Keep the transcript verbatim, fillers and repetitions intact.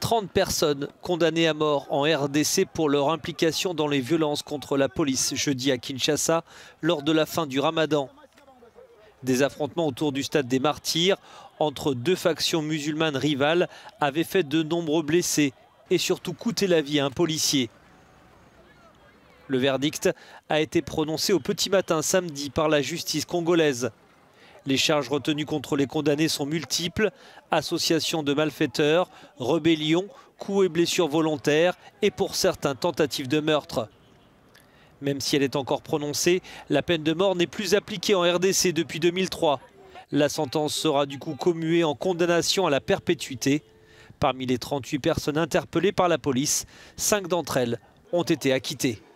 trente personnes condamnées à mort en R D C pour leur implication dans les violences contre la police jeudi à Kinshasa lors de la fin du Ramadan. Des affrontements autour du stade des Martyrs entre deux factions musulmanes rivales avaient fait de nombreux blessés et surtout coûté la vie à un policier. Le verdict a été prononcé au petit matin samedi par la justice congolaise. Les charges retenues contre les condamnés sont multiples: association de malfaiteurs, rébellion, coups et blessures volontaires et pour certains tentatives de meurtre. Même si elle est encore prononcée, la peine de mort n'est plus appliquée en R D C depuis deux mille trois. La sentence sera du coup commuée en condamnation à la perpétuité. Parmi les trente-huit personnes interpellées par la police, cinq d'entre elles ont été acquittées.